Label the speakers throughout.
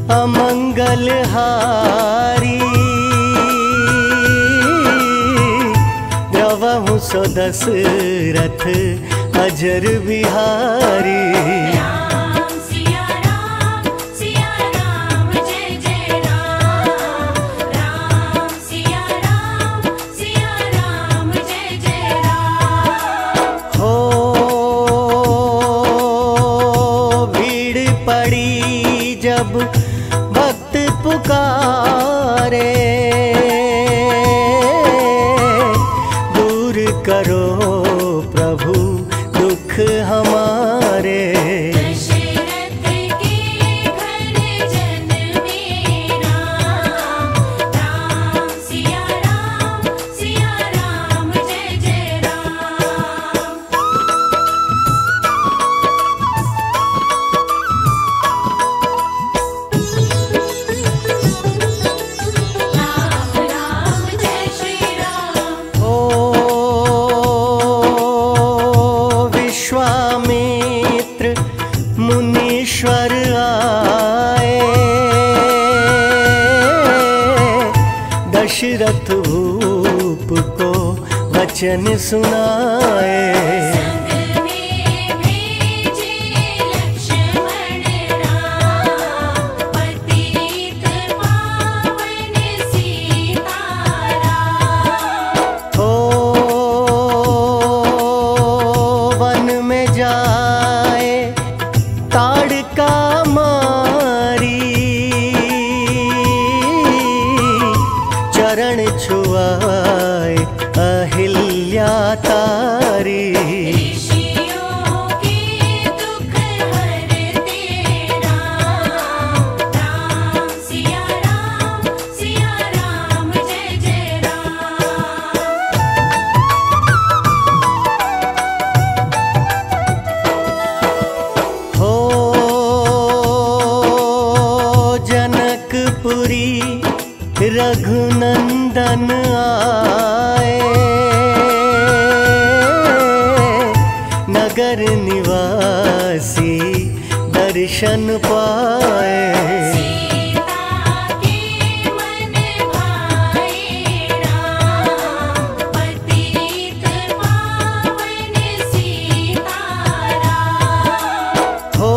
Speaker 1: अमंगल हारी। द्रवहु सो दशरथ अजर बिहारी। जब भक्त पुकारे दूर करो प्रभु दुख हमारे।
Speaker 2: दशरथ के घर जन मेरा, राम सिया राम जय जय राम।
Speaker 1: विश्वामित्र मुनीश्वर आए, दशरथ भूप को वचन सुनाए।
Speaker 2: संग में भेजे लक्ष्मण राम, पतित पावन सीताराम।
Speaker 1: हो वन में जाए ताड़का मारी, चरण छुआए अहिल्या तारी।
Speaker 2: ऋषियों के दुख हरते राम, राम सिया राम जय जय राम।
Speaker 1: हो जनकपुरी रघुनंदन आए, नगर निवासी दर्शन पाए।
Speaker 2: सीता के मन भाए राम, पतित पावन सीताराम।
Speaker 1: हो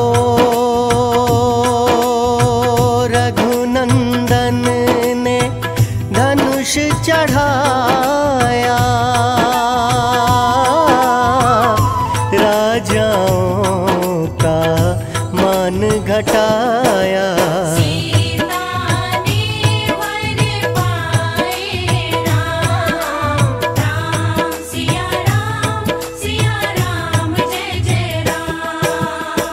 Speaker 1: रघुनंदन ने धनुष चढ़ाया, राजाओं का मान घटाया।
Speaker 2: सीता ने वर पाए राम, राम सिया राम जय जय राम।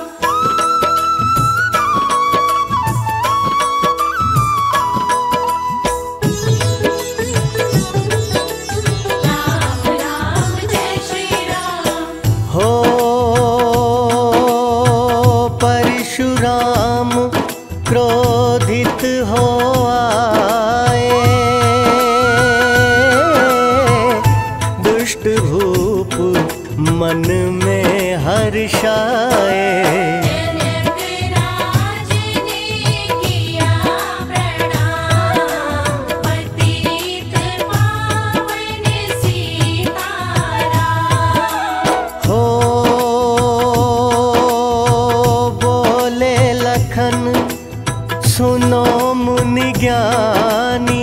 Speaker 2: राम जय श्री राम।
Speaker 1: हो परशुराम क्रोधित हो आए, दुष्ट भूप मन में हर्षाए।
Speaker 2: जनक राज ने किया प्रणाम, पतित पावन सीताराम।
Speaker 1: हो बोले लखन सुनो मुनि ज्ञानी,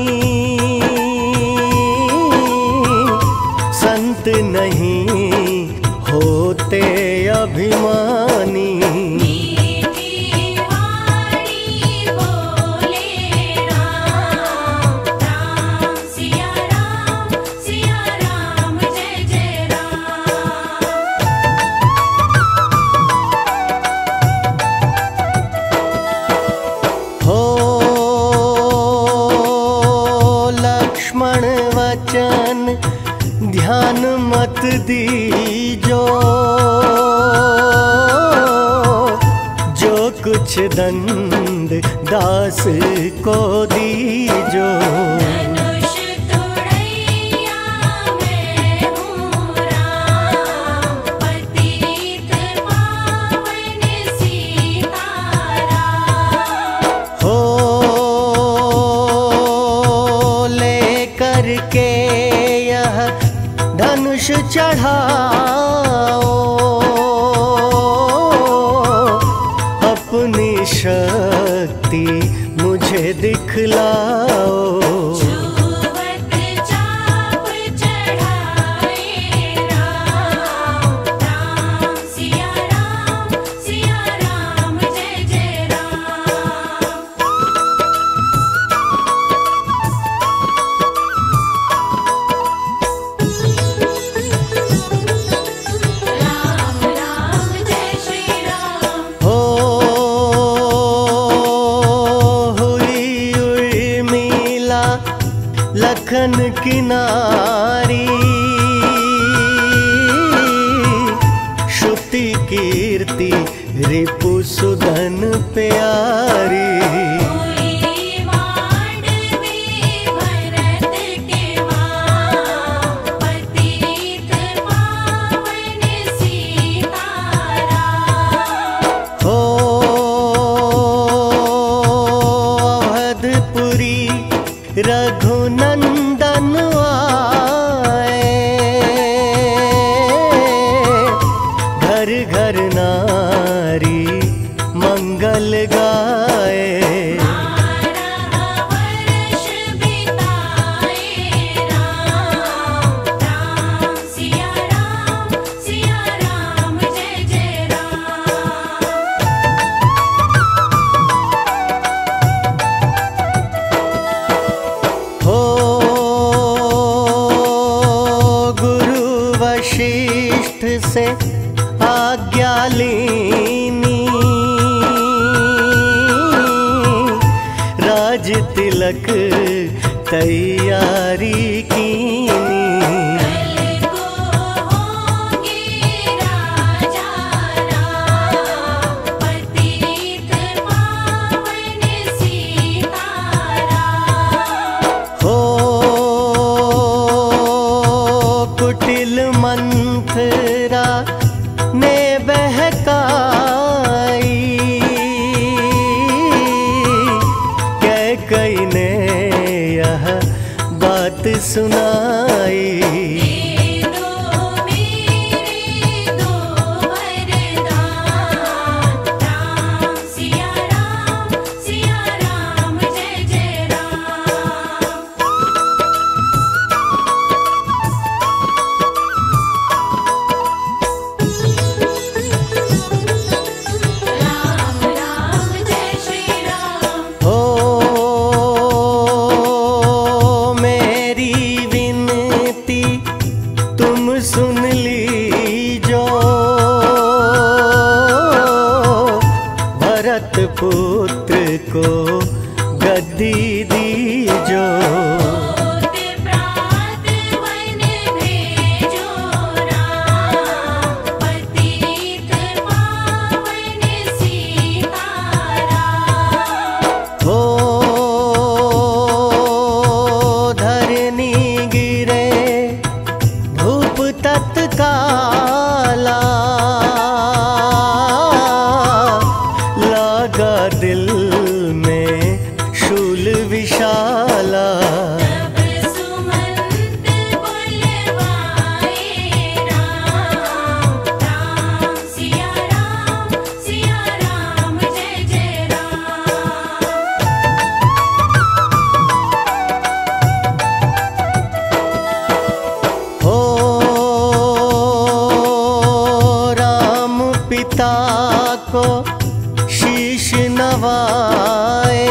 Speaker 1: संत नहीं होते अभिमानी।
Speaker 2: मीठी वाणी बोले राम, राम सिया राम जय जय राम।
Speaker 1: हो लक्ष्मण वचन ध्यान मत दीजो, जो कुछ दंड दास को दीजो।
Speaker 2: धनुष तुड़ैया मैं हूँ राम, पतित पावन सीताराम।
Speaker 1: हो अपनी शक्ति मुझे दिखलाओ।
Speaker 2: छुवत चाप चढ़ाए राम, राम सिया राम जय जय राम। राम राम जय श्री राम।
Speaker 1: हो हुई उर्मिला लखन किनारी, श्रुति कीर्ति रिपुसुधन प्यारी।
Speaker 2: हुई मांडवी भरत के मां, पतित पावन सीताराम।
Speaker 1: हो अवधपुरी रघुनंदन आए, घर घर नारी मंगल गाए।
Speaker 2: 12 वर्ष बिताए राम, राम सिया राम जय जय राम।
Speaker 1: हो गुरु वशिष्ठ से आज्ञा लीनी, राज तिलक तैयारी कीनी।
Speaker 2: कल को होंगे राजा राम, पतित पावन सीताराम।
Speaker 1: हो कुटिल मंथरा ने बहकाई, कैकई ने यह बात सुनाई।
Speaker 2: दे दो मेरे दो वरदान, राम सिया राम जय जय राम। राम राम जय श्री राम।
Speaker 1: हो मेरी विनती तुम सुन लीजो, भरत पुत्र को गद्दी दीजो।
Speaker 2: होत प्रात वन भेजो राम, पतित पावन सीताराम।
Speaker 1: हो धरनी गिरे धूप तत्काला, लगा दिल में शूल विशाला।
Speaker 2: तब सुमंत बुलवाए राम, राम सिया राम जय जय राम।
Speaker 1: हो राम पिता को शीश नवाए,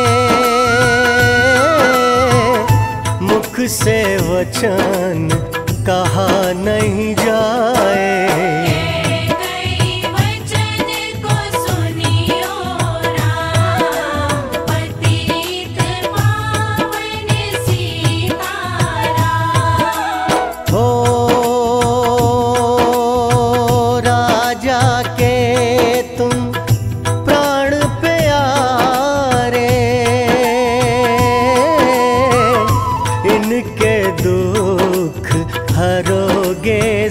Speaker 1: मुख से वचन कहा नहीं जाए।
Speaker 2: कई वचन को सुनियो राम, पतित पावन सीताराम।
Speaker 1: हो राजा के तुम प्राण प्यारे, इनके दुख हरोगे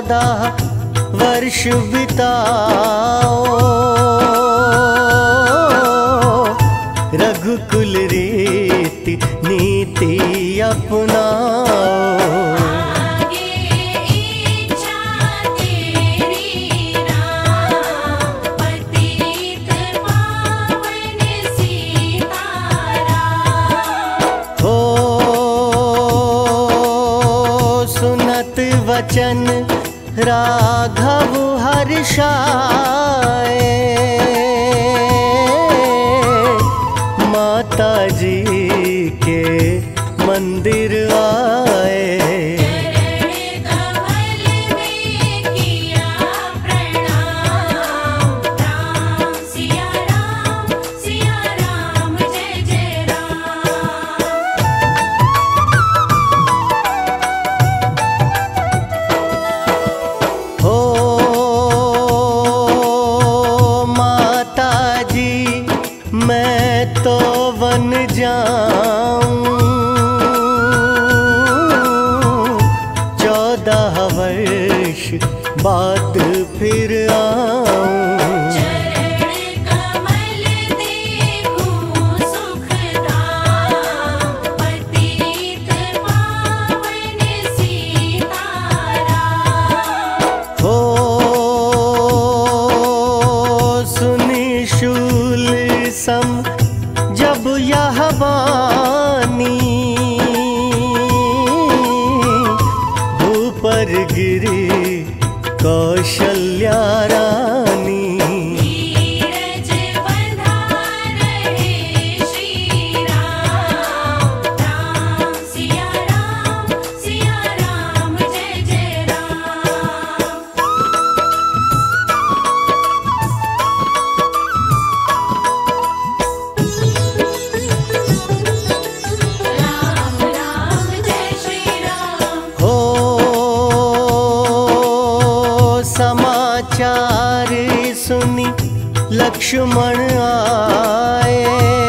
Speaker 1: 14 वर्ष बिताओ, रघुकुल रीति नीति अपनाओ।
Speaker 2: आगे इच्छा तेरी राम, पतित पावन सीताराम।
Speaker 1: हो सुनत वचन राघव हर्षाए, माता जी के मंदिर आए।
Speaker 2: चरण कमल में किया प्रणाम, राम सिया राम जय जय राम।
Speaker 1: हो माता जी मैं तो वन जाऊं, 14 वर्ष बाद फिर आऊं।
Speaker 2: चरण कमल देखूं सुखदाम, पतित पावन सीताराम।
Speaker 1: हो सुनी शूल सम जब यह बानी, भूपर गिरी कौशल्या रानी।
Speaker 2: धीरज बंधा रहे श्री राम, राम सिया राम जय जय राम। राम राम जय श्री राम।
Speaker 1: हो समाचार सुनी लक्ष्मण आए,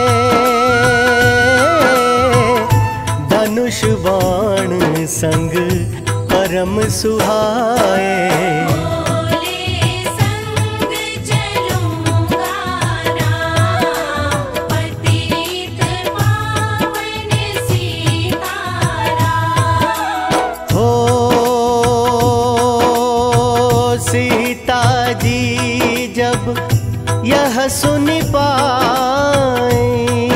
Speaker 1: धनुष बाण संग परम सुहाए।
Speaker 2: बोले संग चलूंगा राम, पतित पावन सीताराम।
Speaker 1: हो सीता जी जब यह सुन पाए,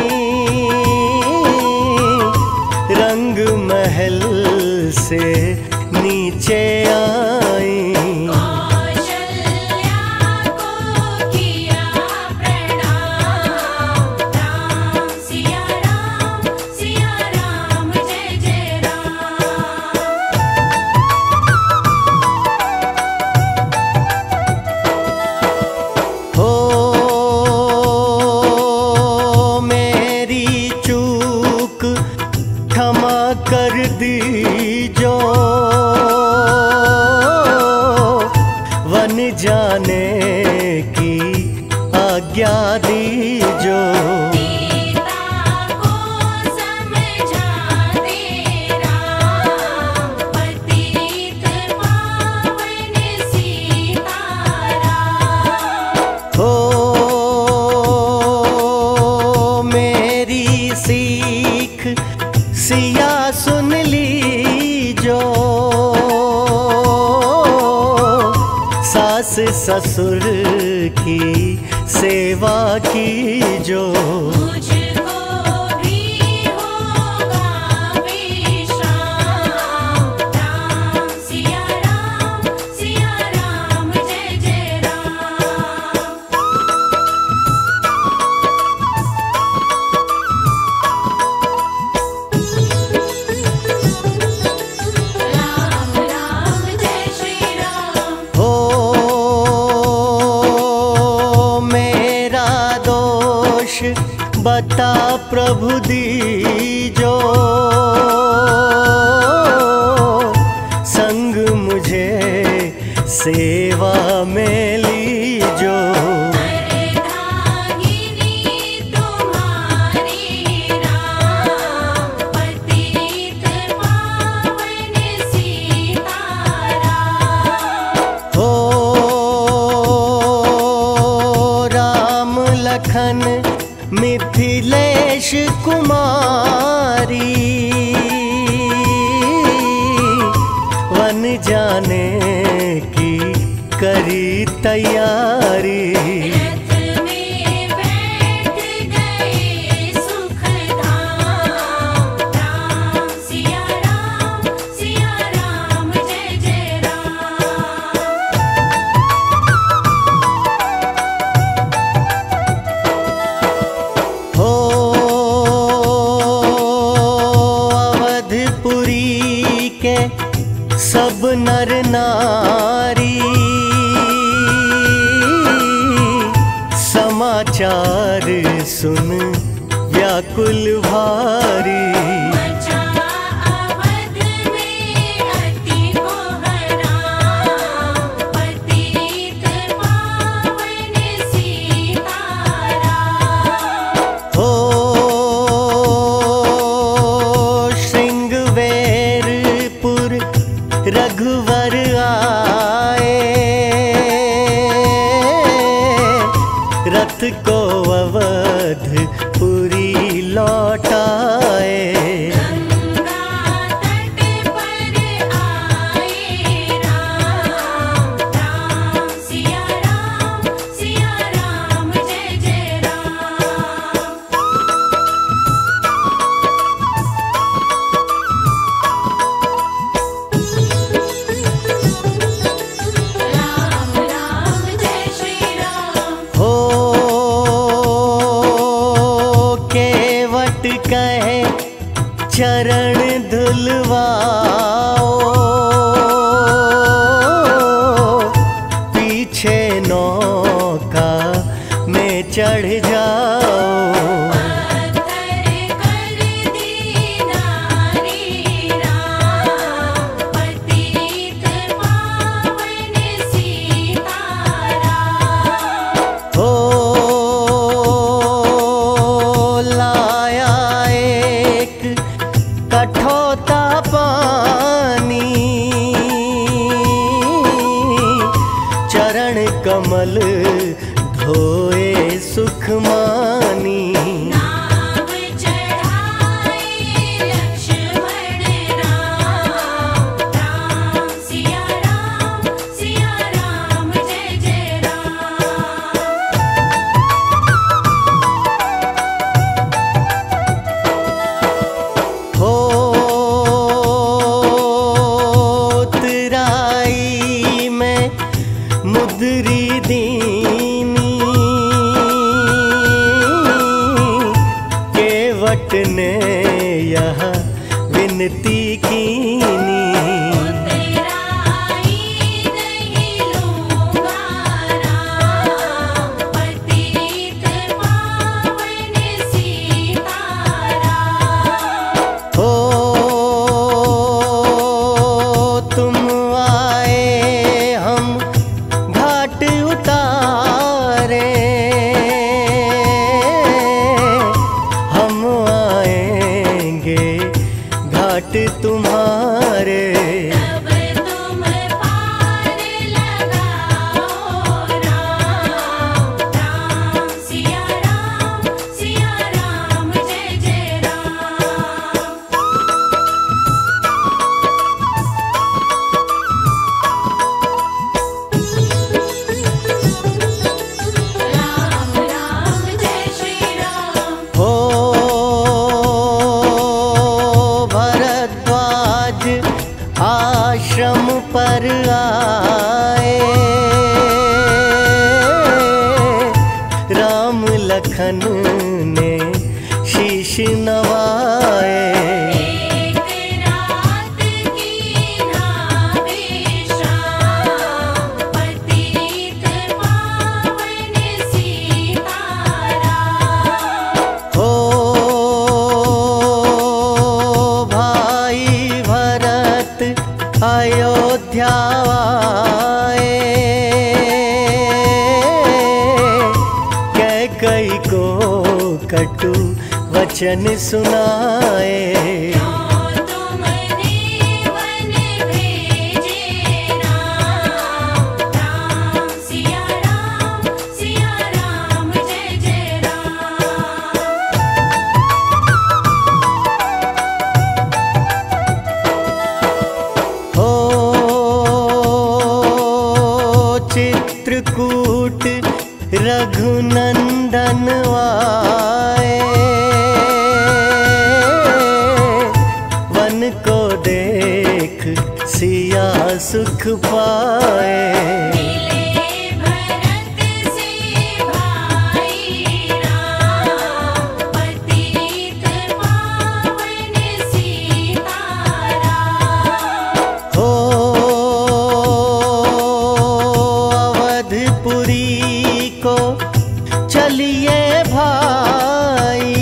Speaker 1: रंग महल से नीचे आई।
Speaker 2: कौशल्या को किया प्रणाम, राम सिया राम जय जय राम।
Speaker 1: हो मेरी चूक क्षमा कर दीजो, वन जाने की आज्ञा दीजो।
Speaker 2: सीता को समझा दे राम, पतित पावन सीताराम।
Speaker 1: हो मेरी सीख सिया सुन लीजो, सास ससुर की सेवा कीजो।
Speaker 2: मुझको भी होगा विश्राम, राम सिया राम जय जय राम। राम राम जय श्री राम।
Speaker 1: हो मेरा दोष बता प्रभु दीजो, संग मुझे सेवा में लीजो।
Speaker 2: अर्धांगिनी तुम्हारी राम, पतित पावन सीताराम।
Speaker 1: मिथिलेश कुमारी वन जाने की करी तैयारी।
Speaker 2: रथ में बैठ गए सुख धाम, राम सिया राम जय जय राम।
Speaker 1: हो अवधपुरी के सब नर नारी समाचार सुन व्याकुल भारी।
Speaker 2: मचा अवध में अति कोहराम, पतित पावन सीताराम।
Speaker 1: हो श्रृंगवेरपुर रघुवर आए रथ को अवधपुरी लौटाए।
Speaker 2: गंगा तट पर आए राम, राम सिया राम जय जय राम। राम राम जय श्री राम।
Speaker 1: हो केवट कहे चरण धुलवाओ पीछे नौका में चढ़ जाओ।
Speaker 2: पत्थर कर दीनारी राम, पतित पावन सीताराम।
Speaker 1: हो लाया एक कठोता पानी चरण कमल धोए सुख मानी।
Speaker 2: नाव चढ़ाए लक्ष्मण राम, राम सिया राम जय जय राम।
Speaker 1: हो तराई में मुद्री दीनी केवट ने यह विनती कीनी।
Speaker 2: उतराई नहीं लूँगा राम, पतित पावन सीताराम।
Speaker 1: हो तुम आए हम घाट उतारे हम आएंगे घाट तुम्हारे।
Speaker 2: तब तुम पार लगाओ राम, राम सिया राम जय जय राम। राम राम जय श्री राम।
Speaker 1: हो भरद्वाज आश्रम पर आए राम लखन ने शीश नवाए।
Speaker 2: एक रात की ना विश्राम, पतित पावन सीताराम।
Speaker 1: हो भाई भरत अयोध्या आए कैकई को कटु वचन सुनाए।
Speaker 2: क्यों तुमने वन भेजे राम, राम सिया राम जय जय राम।
Speaker 1: चित्रकूट रघुनंदन आए, वन को देख सिया सुख पाए।
Speaker 2: मिले भरत से भाई राम, पतित पावन सीताराम।
Speaker 1: हो अवधपुरी को चलिए भाई,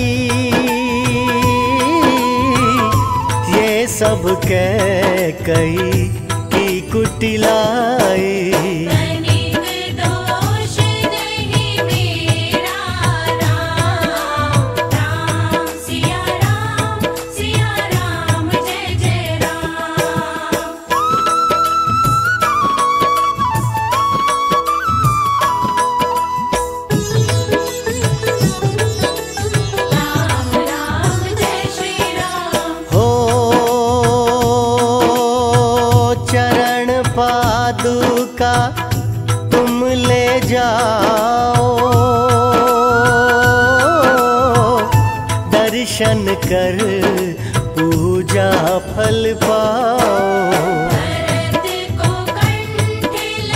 Speaker 1: ये सब कह कई की कुटिलाई।
Speaker 2: तनिक दोष नहीं मेरा राम, राम सिया राम जय जय राम। राम राम जय श्री राम।
Speaker 1: हो चरण पादुका तुम ले जाओ, दर्शन कर पूजा फल पाओ।
Speaker 2: भरत को कंठ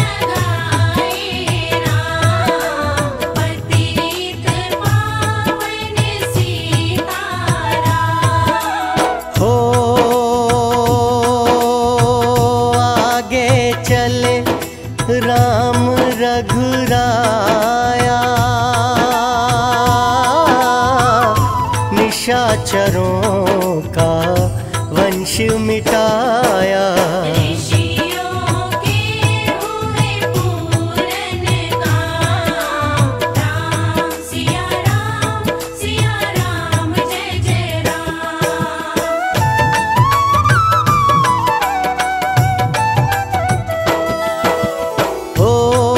Speaker 2: लगाए राम, पतित पावन सीताराम।
Speaker 1: हो आगे चले राम रघुराया, निशाचरों का वंश मिटाया।
Speaker 2: ऋषियों के हुए पूरन काम, राम सिया राम जय जय राम।
Speaker 1: हो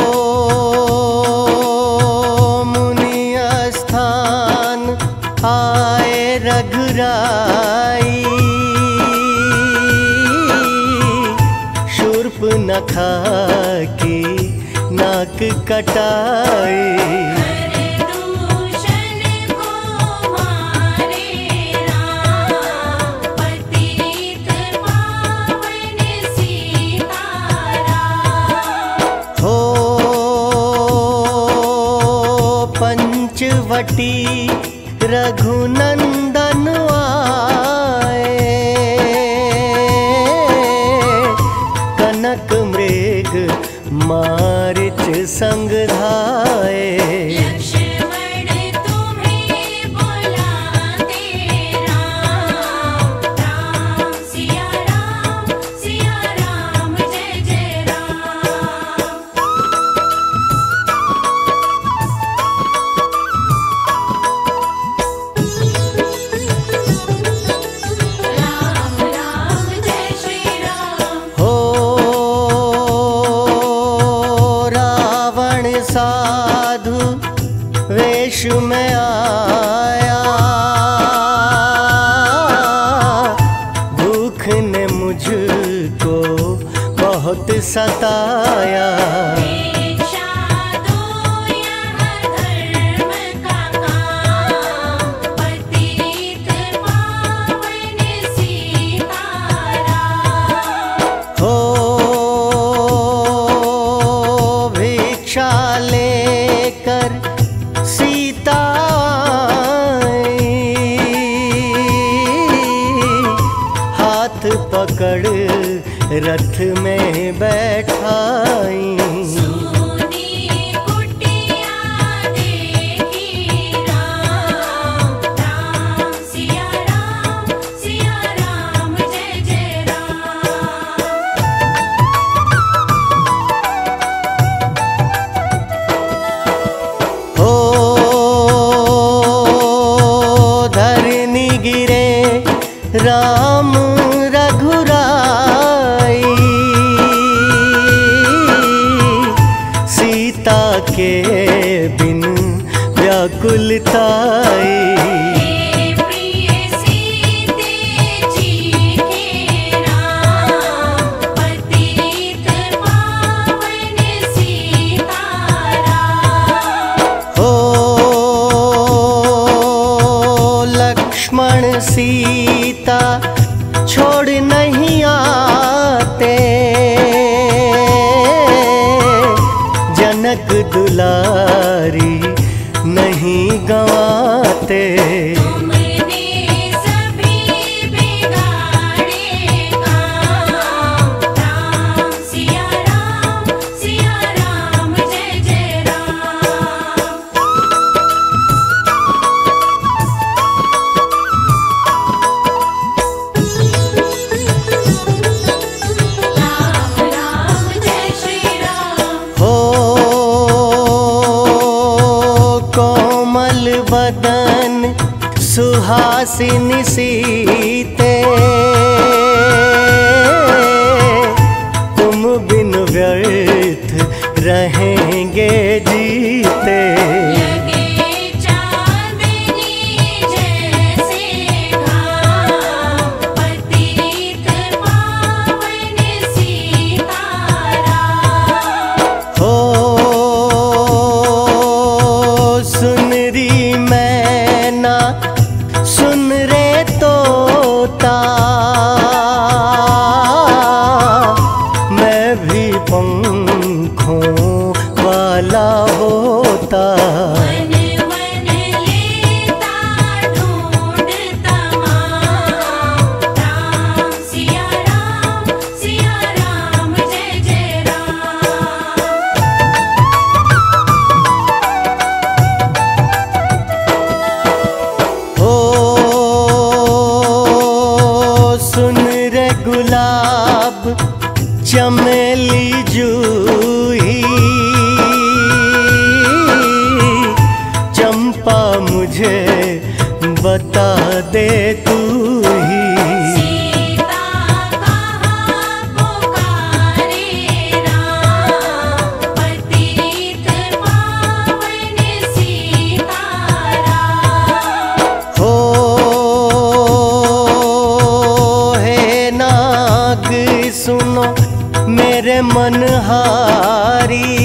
Speaker 1: मुनि स्थान आए रघुराई, शूर्पनखा की नाक कटाई।
Speaker 2: दूषण को मारे राम, पतित पावन सीताराम।
Speaker 1: हो पंचवटी रघुनंदन आए, कनक मृग मारिच संग धाए।
Speaker 2: लक्ष्मण तुम्हें बुलाते राम, राम सिया राम जय जय राम। राम राम जय श्री राम।
Speaker 1: हो रावण साधु वेश में आया, भूख ने मुझको बहुत सताया।
Speaker 2: दीक्षा दो यह धर्म का काम, पतित पावन सीताराम।
Speaker 1: हो भिक्षा लेकर सीता आई, हाथ पकड़ रथ में बैठाई।
Speaker 2: सूनी कुटिया देखी राम, राम सिया राम जय जय राम।
Speaker 1: हो धरनी गिरे राम रघुराई, सीता के बिन व्याकुलताई।
Speaker 2: प्रिय सीते जी के राम, पतित पावन सीताराम।
Speaker 1: जनक दुलारी नहीं गंवाते।
Speaker 2: तुमने सभी बिगाड़े काम। राम सिया राम जय जय राम। राम राम जय श्री राम।
Speaker 1: हो कोमल बदन सुहासिनी सीते, तुम बिन व्यर्थ रहेंगे जीते।
Speaker 2: लगे चांदनी जैसे घाम। पतित पावन सीताराम।
Speaker 1: हो सुनरी मैना सुन रे तोता, मैं भी पंखों वाला होता।
Speaker 2: वन वन लेता ढूंढ तमाम। राम सिया राम जय जय राम।
Speaker 1: हो सुन रे गुलाब चमेली जूही, चंपा मुझे बता दे तू ही।
Speaker 2: सीता कहाँ पुकारे राम। पतित पावन सीताराम।
Speaker 1: हो हे नाग सुनो मेरे मनहारी,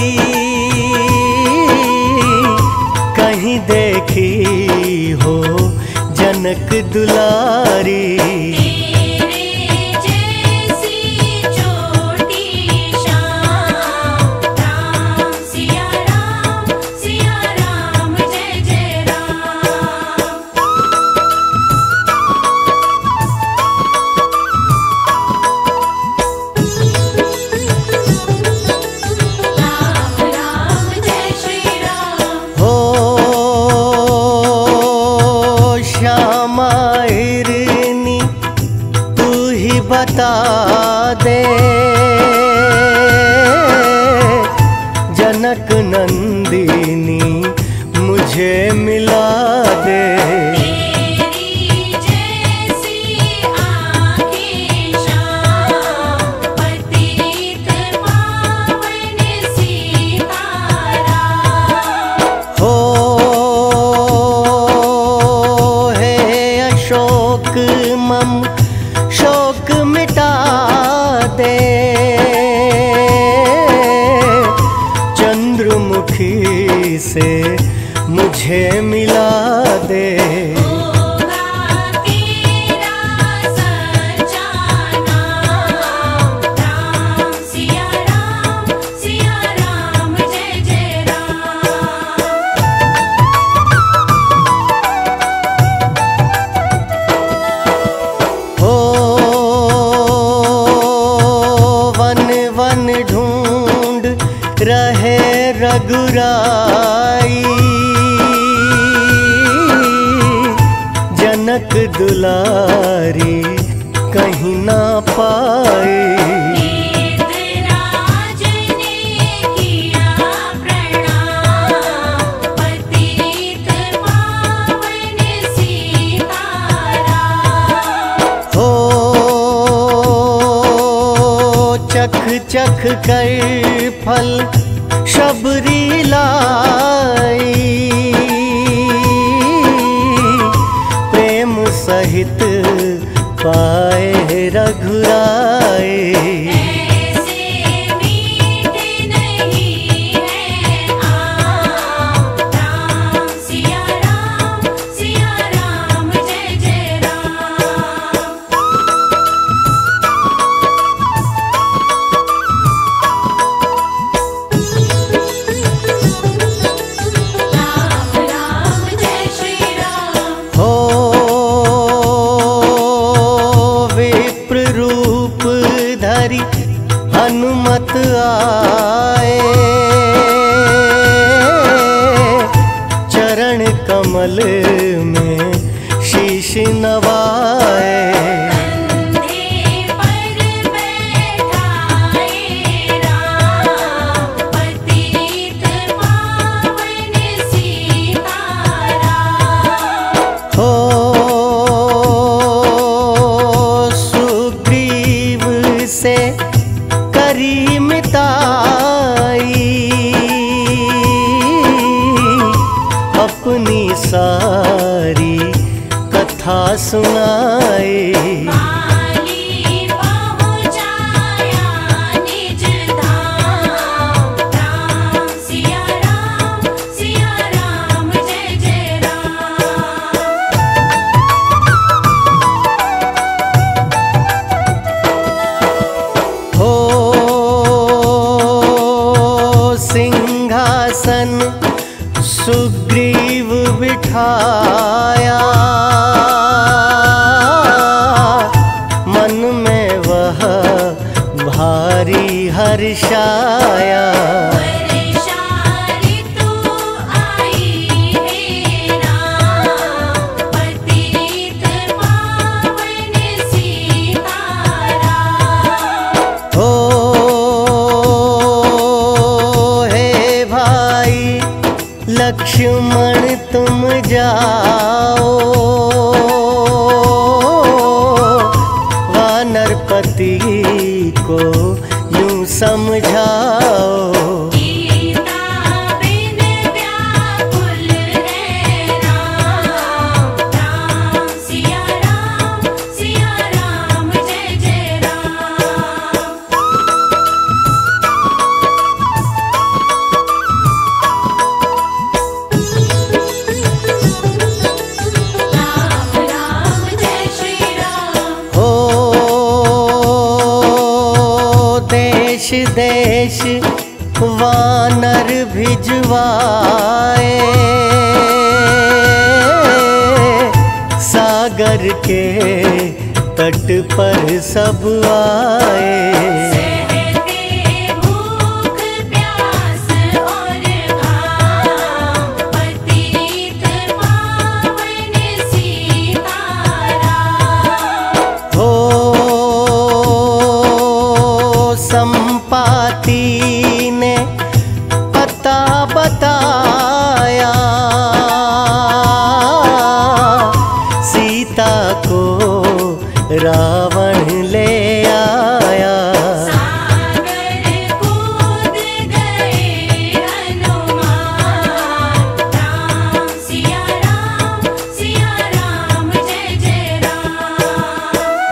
Speaker 1: कहीं देखी हो जनक दुलारी।
Speaker 2: तेरे जैसी छोटी शाम। राम सिया राम जय जय राम। राम राम जय श्री राम।
Speaker 1: हो श्यामा हिरनी तू ही बता दे, जनक नंदिनी मुझे मिला दे।
Speaker 2: तेरी जैसी आँखें शाम। पतित पावन सीताराम।
Speaker 1: हो हे अशोक मम शोक मिटा दे, चंद्रमुखी से मुझे मिला दे।
Speaker 2: होगा तेरा सच्चा नाम। राम सिया राम जय जय राम।
Speaker 1: हो वन वन ढूंढ रहे रघुराई, जनक दुलारी कहीं ना पाई।
Speaker 2: वेदराज ने किया प्रणाम। पतित पावन सीताराम।
Speaker 1: हो चख चख कर फल शबरी लाई, प्रेम सहित पाए रघुराई।
Speaker 2: ऐसे मीठे नहीं है आम। राम सिया राम जय जय राम।
Speaker 1: कमल में शीश नवाए।
Speaker 2: कंधे पर बैठाए राम, पतित पावन सीताराम।
Speaker 1: हो सुग्रीव से करी मिताई, अपनी सारी कथा सुनाई।
Speaker 2: माली पहुँचाया निज धाम, राम सिया राम जय जय राम।
Speaker 1: हो सिंहासन सुग्रीव बिठाया, मन में वह भारी हर्षाया।
Speaker 2: वर्षा ऋतु आई है राम, पतित पावन सीताराम।
Speaker 1: हो हे भाई लक्ष्मण तुम जाओ, वानरपति को यूं समझाओ।
Speaker 2: सीता बिन व्याकुल है राम, राम सिया राम जय जय राम। राम राम जय श्री राम।
Speaker 1: हो देश देश वानर भिजवाए, सागर के तट पर सब आए।
Speaker 2: सहते भूख प्यास और घाम, पतित पावन सीताराम।
Speaker 1: हो संपाति ने पता बताया, सीता को रावण ले आया।
Speaker 2: सागर कूद गए हनुमान, राम सिया राम जय जय राम।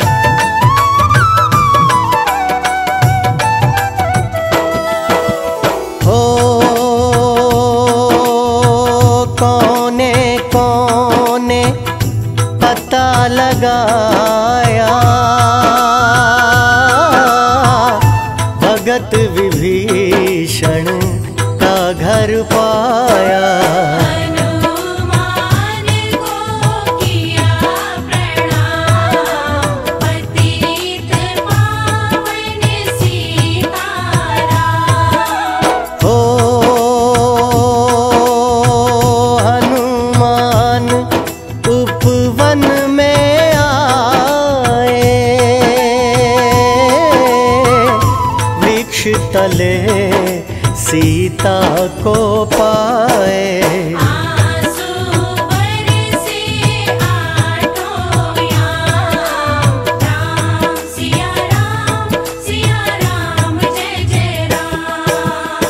Speaker 1: हो कोने कोने पता लगाया, भगत विभीषण का घर पाया।
Speaker 2: हनुमान को किया प्रणाम, पतित पावन सीताराम।
Speaker 1: हो हनुमान उपवन में आए, वृक्ष तले सीता को पाए।
Speaker 2: आंसू बरसे आठों याम, राम सिया राम जय जय राम।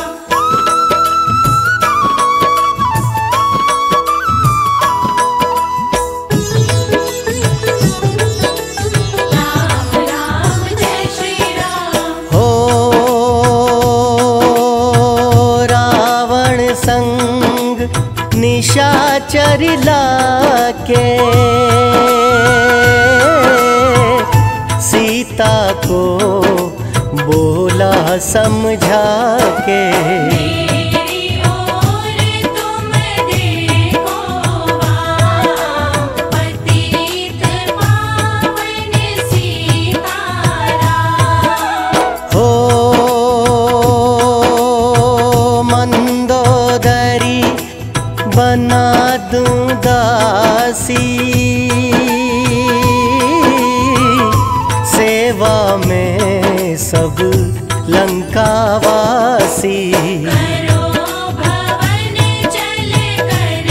Speaker 2: राम राम जय श्री राम।
Speaker 1: हो रावण संग निशाचर लाके, सीता को बोला समझा के।
Speaker 2: मेरी ओर तुम देखो वाम, पतित पावन सीताराम।
Speaker 1: हो मंदोदरी बना दूं वासी।
Speaker 2: करो भवन चल कर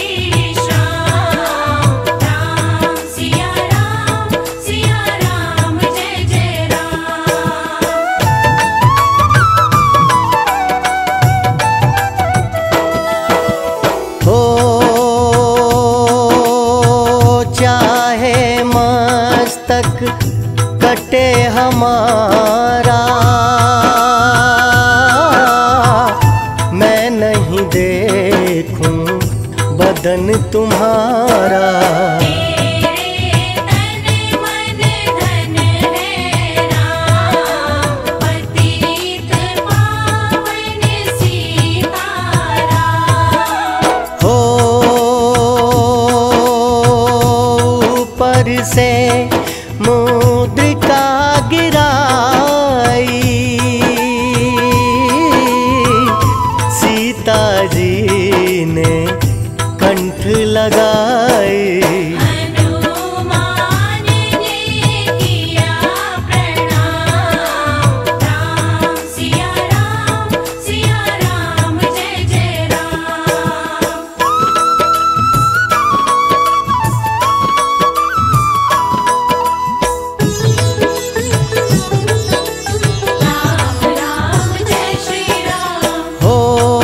Speaker 2: विश्राम। राम सिया राम जय जय राम।
Speaker 1: हो चाहे मस्तक कटे हमारा, मैं नहीं देखूं बदन तुम्हारा।
Speaker 2: तेरे तन मन धन है राम। पतित पावन सीताराम।
Speaker 1: हो ऊपर से मुद्रिका गिराई, सीता जी ने कंठ लगाई।
Speaker 2: हनुमान ने किया प्रणाम। राम सिया राम जय जय राम। राम जय श्री राम।
Speaker 1: हो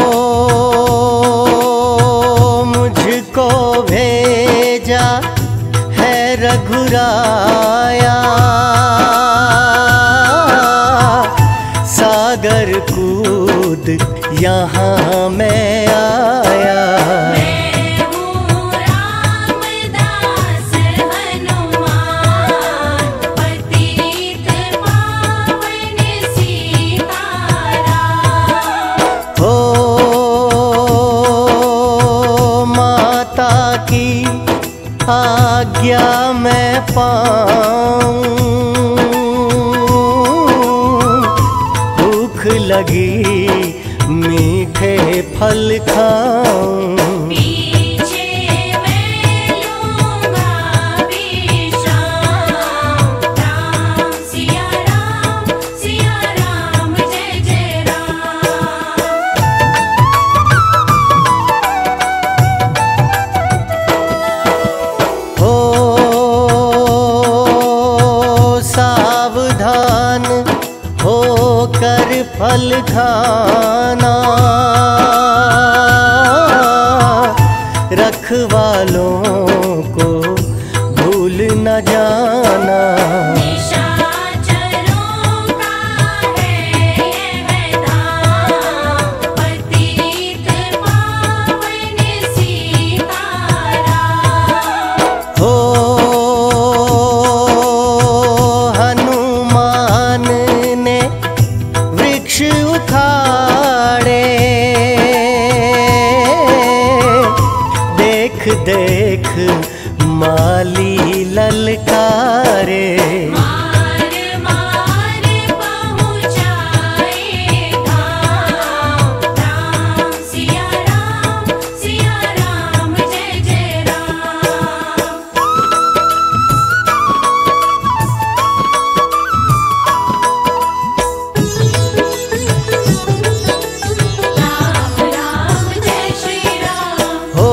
Speaker 1: मुझको भेजा है रघुराया, सागर कूद यहाँ मैं आया।
Speaker 2: मैं हूँ रामदास हनुमान। पतित पावन सीताराम।
Speaker 1: हो माता की आज्ञा मैं पाऊं, भूख लगी मीठे फल खाऊं।
Speaker 2: पीछे मैं लूँगा विश्राम। राम सिया राम जय जय राम।
Speaker 1: हो सावधान होकर फल खाना, रखवालों को भूल न जाना।
Speaker 2: निशाचरों का है यह धाम। पतित पावन सीताराम।
Speaker 1: हो हनुमान ने वृक्ष उखाड़े, देख देख माली ललकारे।
Speaker 2: मार मार पहुँचाए धाम। राम सिया राम जय जय राम। राम जय श्री राम।
Speaker 1: हो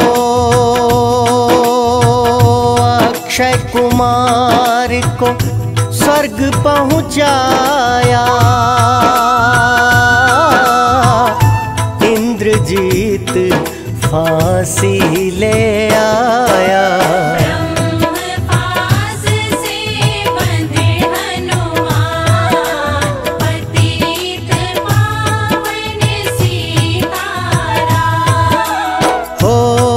Speaker 1: अक्षय कुमार को स्वर्ग पहुँचाया, इंद्रजीत फांसी ले आया।
Speaker 2: ब्रह्म पास से बंधे हनुमान। पतित पावन सीताराम।
Speaker 1: हो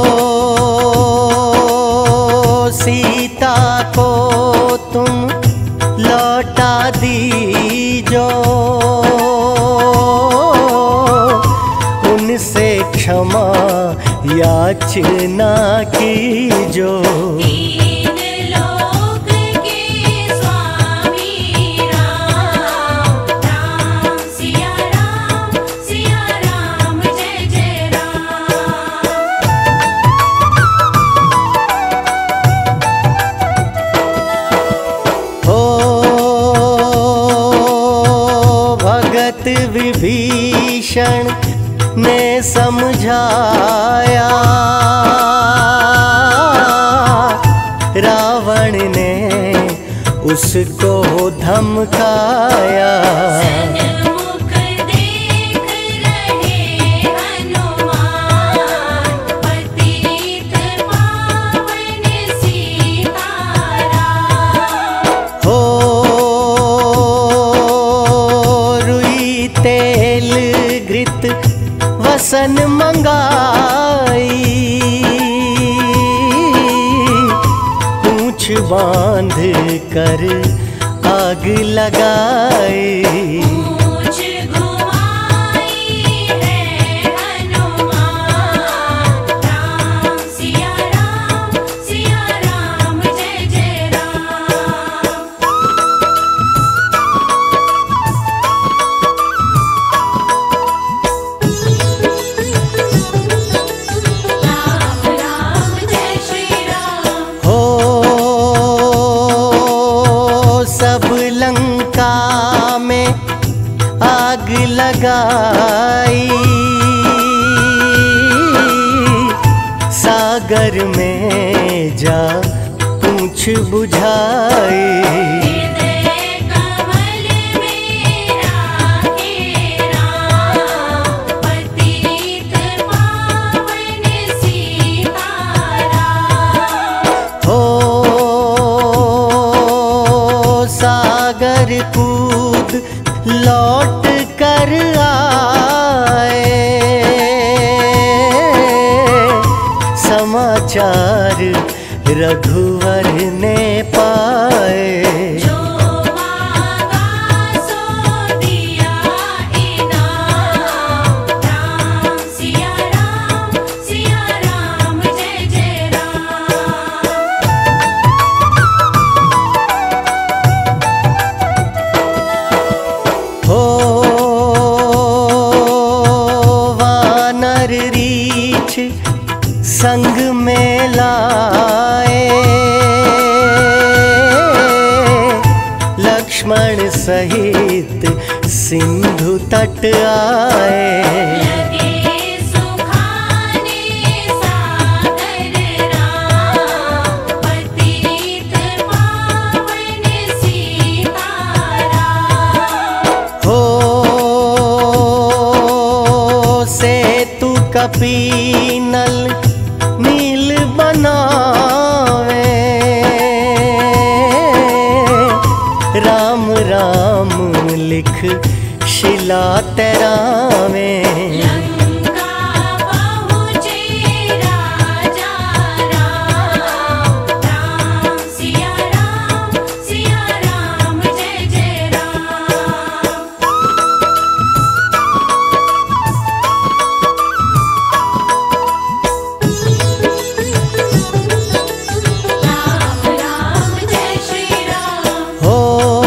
Speaker 1: सीता को तुम लौटा दीजो, उनसे क्षमा याचना कीजो।
Speaker 2: तीन लोक के स्वामी राम। राम सिया राम जय जय राम।
Speaker 1: हो भगत विभीषण ने समझाया, रावण ने उसको धमकाया।
Speaker 2: सन्मुख देख रहे हनुमान, पतित पावन सीताराम।
Speaker 1: हो रुई तेल घृत वसन मंगाई, पूंछ बांध कर आग लगाई।
Speaker 2: पूंछ घुमाई है हनुमान, राम सिया राम जय जय राम। राम राम जय श्री राम।
Speaker 1: हो सब लंका में आग लगाई, सागर में जा पूंछ बुझाई।
Speaker 2: हृदय कमल में राखे राम, पतित पावन सीताराम।
Speaker 1: हो सागर कूद लौट कर आए, समाचार रघुवर ने पाए।
Speaker 2: जो मांगा सो दिया इनाम, राम सिया राम जय जय राम।
Speaker 1: हो वानर रीछ संग में लाए, लक्ष्मण सहित सिंधु तट आए।
Speaker 2: लगे सुखाने सागर राम, पतित पावन सीताराम।
Speaker 1: हो सेतु कपीनल नील बनावे, राम राम लिख शिला तरावे।
Speaker 2: लंका पहुँचे राजा राम, राम सिया राम जय जय राम। राम राम जय श्री राम।
Speaker 1: हो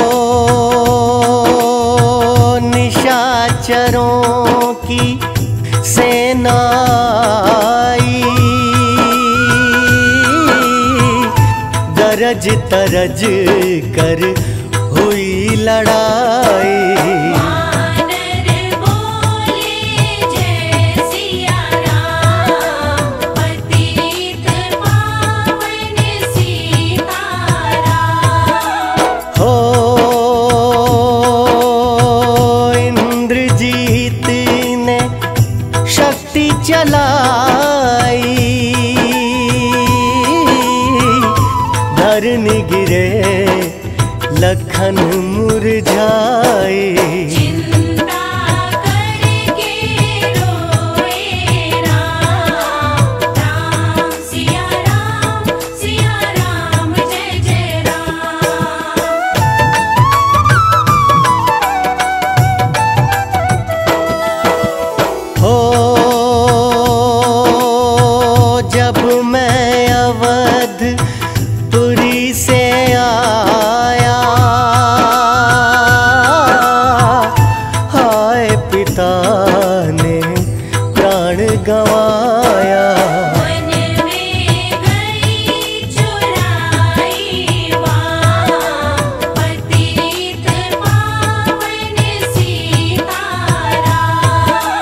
Speaker 1: निशाचरों की सेना आई, गरज तरज कर हुई लड़ाई।
Speaker 2: वानर बोले जय सिया राम, पतित पावन सीताराम।
Speaker 1: हो इंद्रजीत ने शक्ति चलाई, धरनी गिरे लखन मुरझाई।
Speaker 2: चिंता करके रोए राम, राम सिया राम जय जय राम।
Speaker 1: हो जब मैं अवध पुरी से आया, हाय पिता ने प्राण गंवाया।
Speaker 2: वन में गई चुराई बाँ, पतित पावन सीताराम।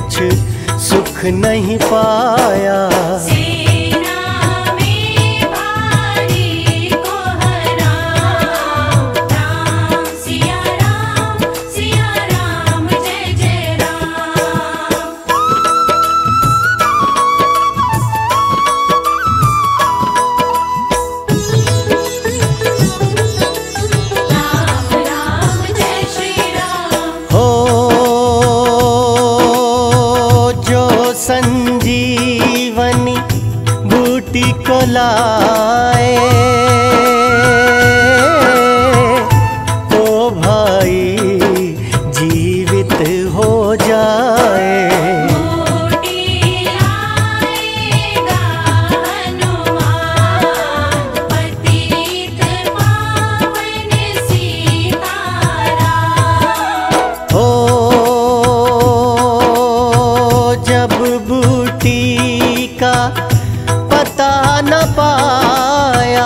Speaker 1: कुछ सुख नहीं पाया।
Speaker 2: सेना में भारी को हराम, राम सिया राम जय जय राम। राम राम जय श्री राम।
Speaker 1: हो जो संजीवनी बूटी को लाए, तो भाई जीवित हो जाए।
Speaker 2: बूटी लाएगा हनुमान, पतित पावन सीताराम।
Speaker 1: हो जब बूटी का पता न पाया,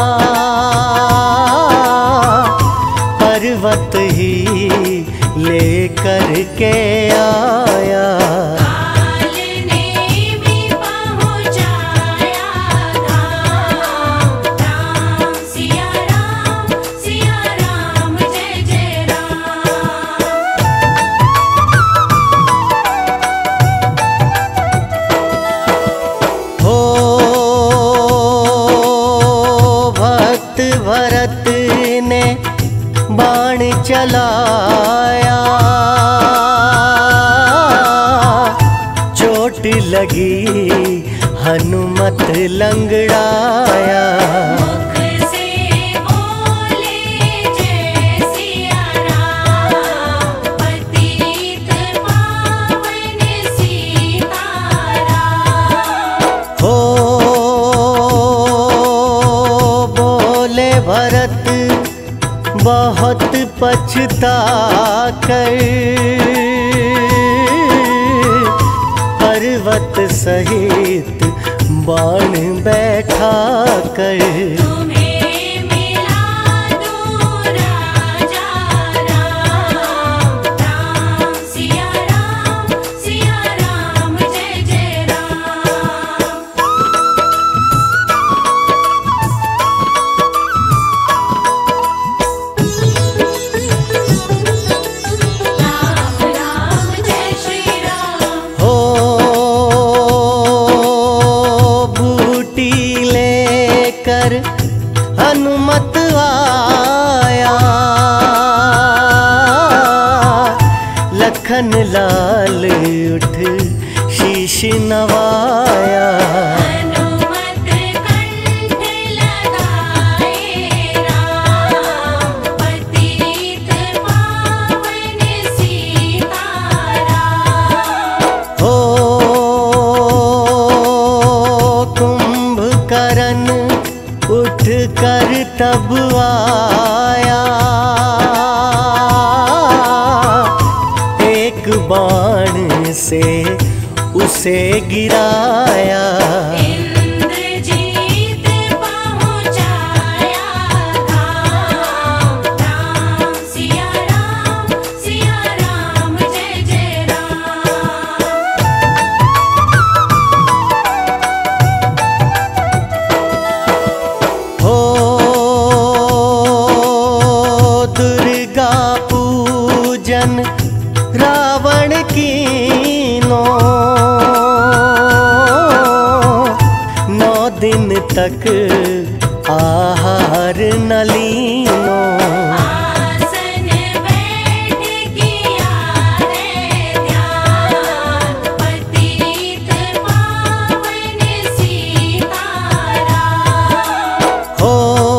Speaker 1: पर्वत ही लेकर के आया।
Speaker 2: काल ने भी पहुँचाया धाम, राम सिया राम जय जय राम।
Speaker 1: हो भक्त भरत ने बाण चलाया, चोट लगी हनुमत लंगड़ाया।
Speaker 2: मुख से बोले जय सिया राम, पतित पावन सीताराम।
Speaker 1: हो बोले भरत बहुत पछता कर, पर्वत सहित बाण बैठा कर।
Speaker 2: तुम्हें मिला दूं राजा राम, राम सिया राम जय जय राम। राम राम जय श्री राम।
Speaker 1: हो बूटी लेकर हनुमत आया, लखन लाल उठ शीश नवाया।
Speaker 2: हनुमत कंठ लगाए राम, पतित पावन सीताराम।
Speaker 1: हो कुंभकर्ण उठ कर तब आया, एक बाण से उसे गिराया।
Speaker 2: इंद्रजीत पहुँचाया धाम, राम सिया राम जय जय राम।
Speaker 1: हो दुर्गा पूजन रावण कीनो, 9 दिन तक आहार न लीनो।
Speaker 2: आसन बैठ किया रे ध्यान, पतित पावन सीताराम।
Speaker 1: हो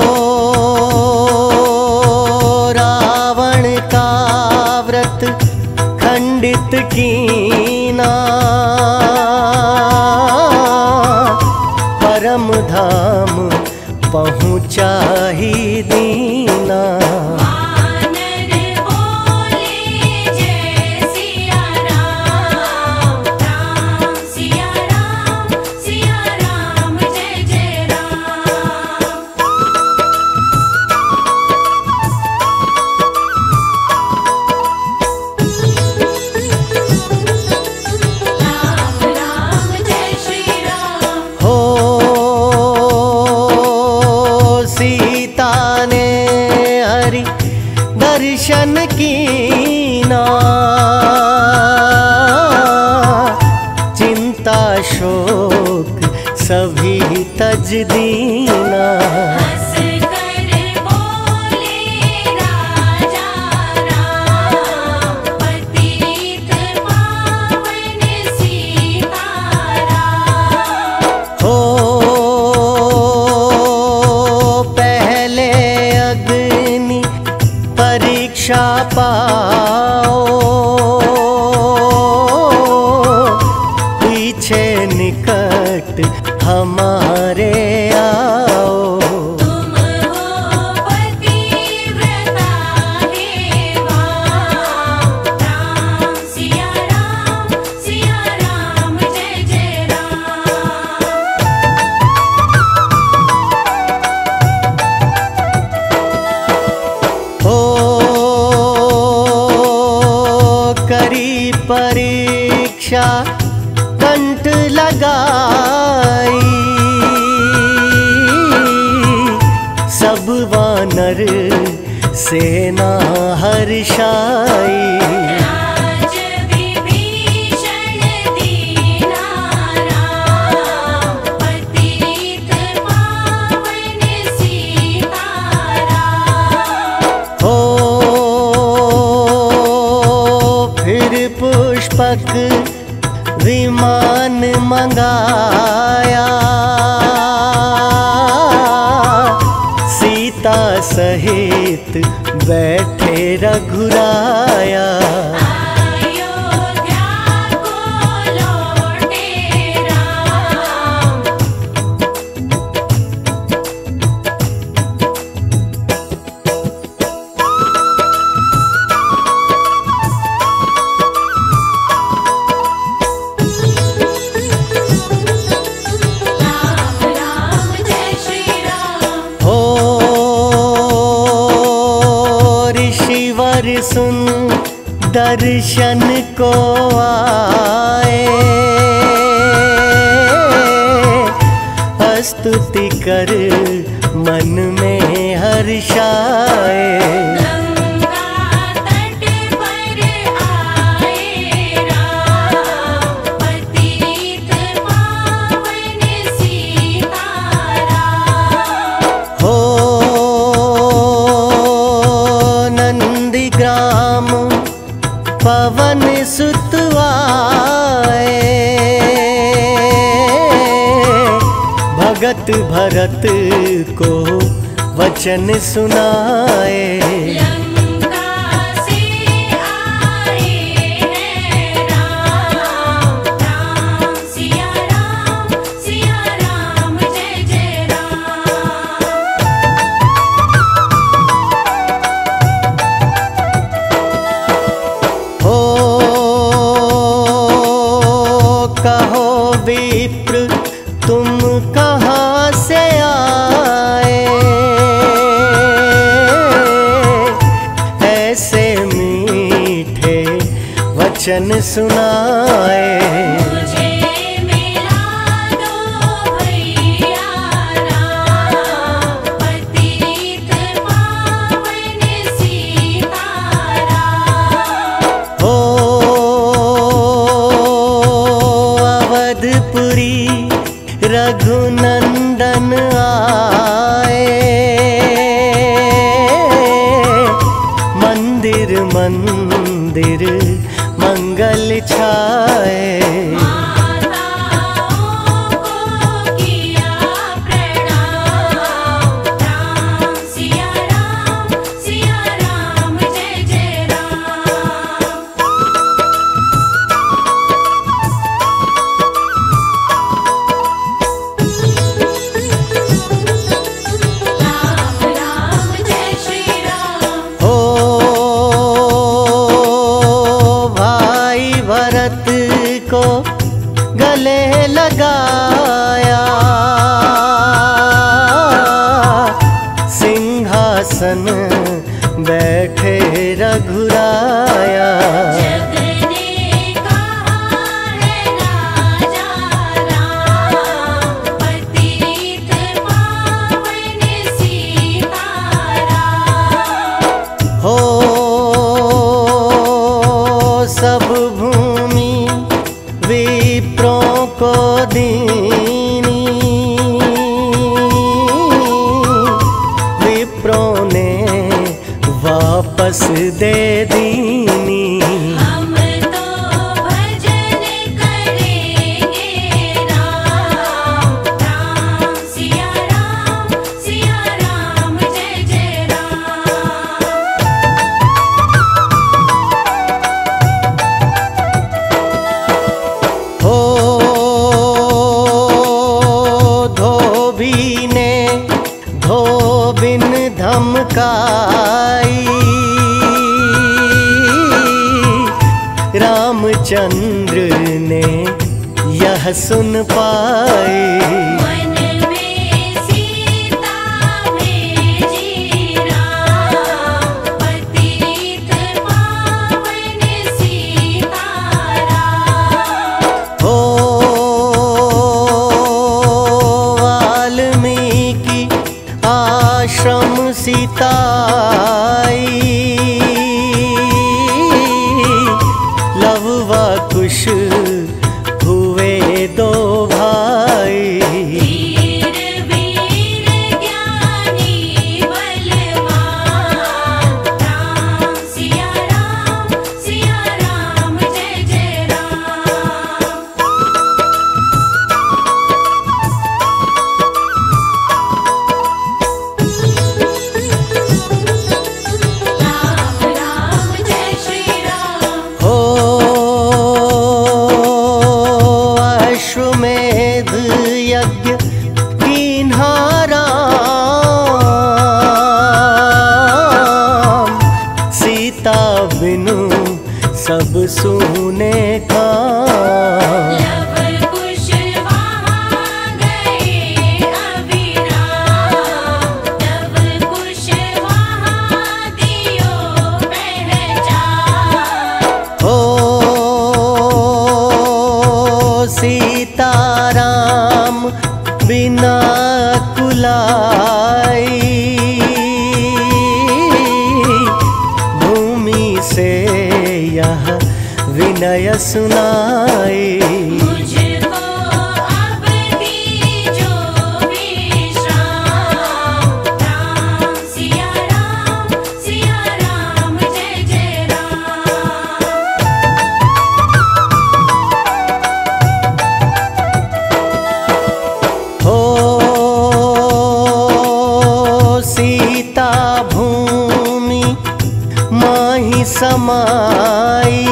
Speaker 1: रावण का व्रत खंडित कीना, परम धाम पहुँचा ही दीना।
Speaker 2: वानर बोले जय सिया राम, राम सिया राम जय जय राम।
Speaker 1: दीना।
Speaker 2: हंस कर बोले राजा राम, पतित पावन सीताराम।
Speaker 1: हो पहले अग्नि परीक्षा पाओ, पीछे निकट हमारे आओ।
Speaker 2: तुम हो पतिव्रता देवाम, राम सिया राम जय जय राम।
Speaker 1: हो करी परीक्षा कंठ लगाई, सब वानर सेना हर्षाई।
Speaker 2: राज विभीषण दीना राम, पतित पावन सीताराम।
Speaker 1: हो फिर पुष्पक विमान मंगाया, सीता सहित बैठे रघुराया।
Speaker 2: अयोध्या को लौटे राम, राम राम जय श्री राम।
Speaker 1: हो ऋषिवर सुन दर्शन को आए, स्तुति कर मन में हर्षाए।
Speaker 2: गंगा तट पर आए राम, पतित पावन सीताराम।
Speaker 1: हो नंदीग्राम पवन सुत आए, भगत भरत को वचन सुनाए।
Speaker 2: लंका से आए हैं राम, राम सिया राम जय जय राम।
Speaker 1: हो कहो विप्र तुम कहाँ से आए, ऐसे मीठे वचन सुनाए।
Speaker 2: मुझे मिला दो भैया राम, पतित पावन सीताराम।
Speaker 1: हो अवधपुरी रघुनंदन आए, मंदिर मंदिर मंगल छाए।
Speaker 2: माताओं को किया प्रणाम, राम सिया राम जय जय राम। राम राम जय श्री राम।
Speaker 1: हो भाई भरत को गले लगाया, सिंहासन बैठे रघुराया।
Speaker 2: जग ने कहा है राजा राम, पतित पावन सीताराम।
Speaker 1: हो सब भूमि विप्रों को दीनी, बस दे दीनी।
Speaker 2: हम तो भजन करेंगे राम राम सिया राम जय जय राम।
Speaker 1: हो धोबी ने धोबिन धमकाई, रामचंद्र ने यह सुन पाई।
Speaker 2: मन में सीता भेजी राम, पतित पावन सीताराम।
Speaker 1: हो वाल्मीकि आश्रम सीताई, लव व कुश हुए दो भाई।
Speaker 2: वीर वीर ज्ञानी बलवान, राम सिया राम जय जय राम। राम राम जय श्री राम।
Speaker 1: हो अश्वमेध यज्ञ कीन्हा राम, सीता बिनु सब सूने काम।
Speaker 2: लव कुश वहाँ गए अविराम, लव कुश वहाँ दियो पहचान।
Speaker 1: हो सीताराम बिना कुलाई, भूमि से यह विनय सुनाई।
Speaker 2: मुझको अब दीजो विश्राम, राम सिया राम जय जय राम।
Speaker 1: हो सीता भूमि माही समाई,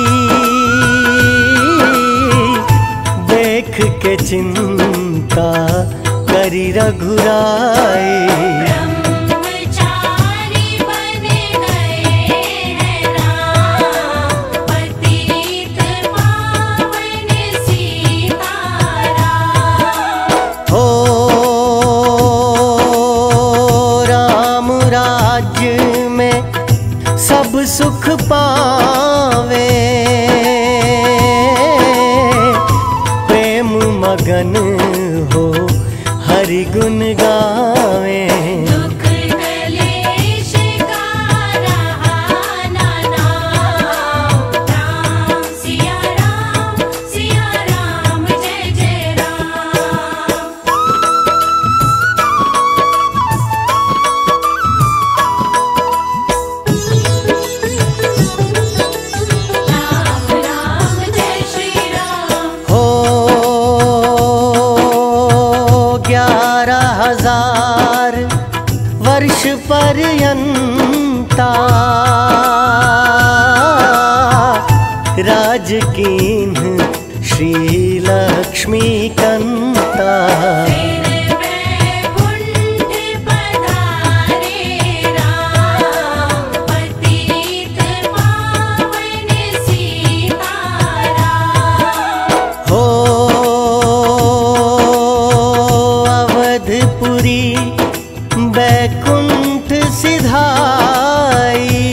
Speaker 1: देख के चिंता करी रघुराई।
Speaker 2: ब्रह्मचारी बन गए हैं राम, पतित पावन सीताराम।
Speaker 1: हो राम राज्य में सब सुख पावे, प्रेम मगन हो हरि गुण गावे।
Speaker 2: दुख कलेश का रहा ना नाम, राम सिया राम जय जय राम। राम राम जय श्री राम।
Speaker 1: हो 11,000 वर्ष पर्यंता, राज कीन्ह श्री लक्ष्मी कंता।
Speaker 2: फिर वैकुंठ पधारे राम, पतित पावन सीताराम।
Speaker 1: हो अवधपुरी बैकुंठ सिधाई,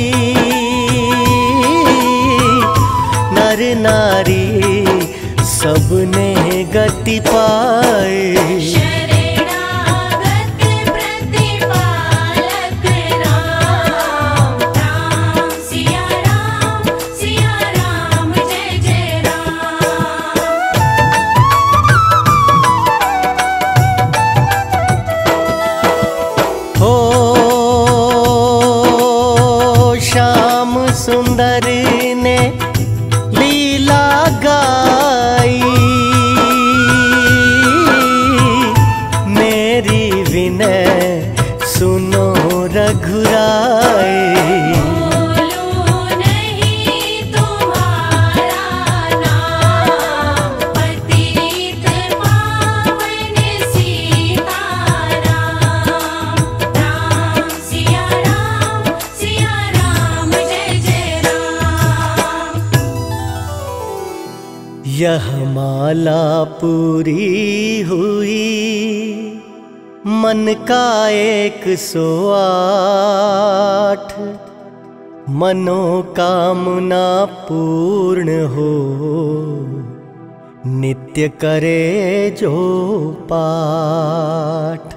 Speaker 1: नर नारी सबने गति पाई।
Speaker 2: शरणागत प्रतिपालक राम, राम सिया राम जय जय राम।
Speaker 1: हो सुंदर ने लीला गाई, मेरी विनय सुनो रघुराई।
Speaker 2: बोलो नहीं तुम्हारा नाम, पतित पावन सीताराम। राम सिया राम जय जय राम।
Speaker 1: यह माला पूरी हुई मन का 108, मनोकामना पूर्ण हो नित्य करे जो पाठ।